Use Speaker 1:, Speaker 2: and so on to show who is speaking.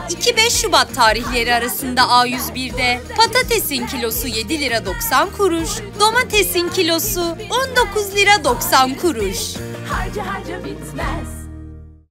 Speaker 1: 2-5 Şubat tarihleri arasında A101'de patatesin kilosu 7 lira 90 kuruş, domatesin kilosu 19 lira 90 kuruş.
Speaker 2: Harca harca bitmez.